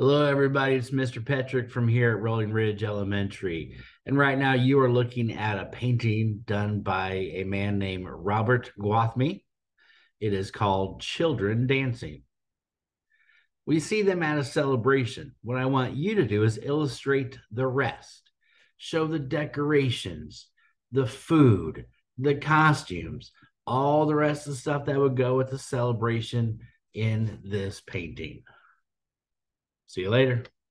Hello, everybody. It's Mr. Petrick from here at Rolling Ridge Elementary. And right now, you are looking at a painting done by a man named Robert Gwathmey. It is called Children Dancing. We see them at a celebration. What I want you to do is illustrate the rest, show the decorations, the food, the costumes, all the rest of the stuff that would go with the celebration in this painting. See you later.